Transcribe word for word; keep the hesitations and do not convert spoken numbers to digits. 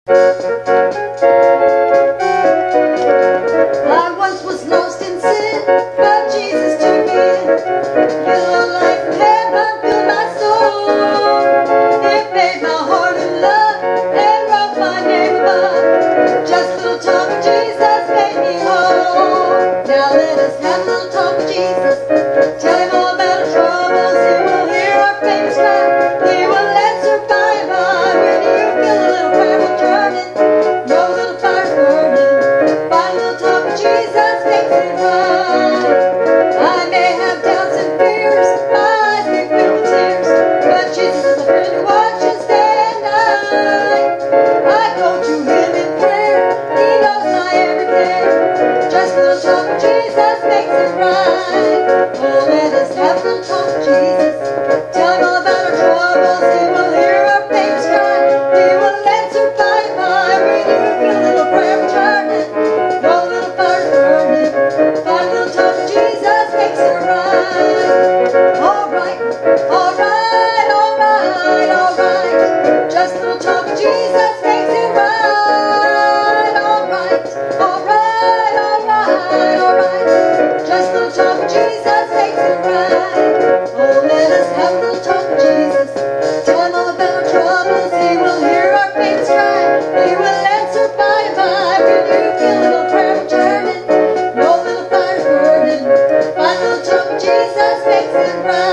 I once was lost in sin, but Jesus took me in. Your life in heaven filled my soul. It made my heart in love and wrote my name above. Just a little talk of Jesus made me whole. Now let us have a little talk of Jesus. Tell him all about our troubles. He will hear our faintest cry. He will answer by and by. When you feel a little prayer will turn it, no little fire's burning. Find a little talk of Jesus makes it right. I may have doubts and fears, my eyes may fill with tears, but Jesus is a friend who watches day and night. I go to him in prayer, he knows my every care. Just a little talk of Jesus makes it right. Oh, let us have a little talk of Jesus. Tell him all about our troubles, he will hear our faintest cry. He will answer by and by. When you feel a little prayer returning, no little fire's burning. Find a little talk of Jesus makes it right. Alright, alright, alright, alright. Just a little talk of Jesus makes it right. Alright, alright, alright, alright. Just a little talk of Jesus makes it right. Oh, let us have a little talk of Jesus. Tell him all about our troubles. He will hear our faintest cry. He will answer by and by. When you feel a little prayer returning, no little fire's burning. Find a little talk of Jesus makes it right.